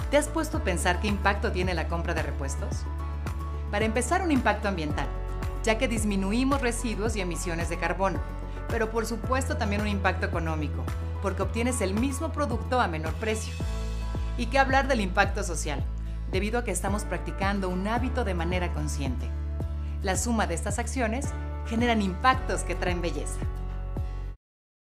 ¿Te has puesto a pensar qué impacto tiene la compra de repuestos? Para empezar, un impacto ambiental, ya que disminuimos residuos y emisiones de carbono, pero por supuesto también un impacto económico, porque obtienes el mismo producto a menor precio. ¿Y qué hablar del impacto social? Debido a que estamos practicando un hábito de manera consciente. La suma de estas acciones generan impactos que traen belleza.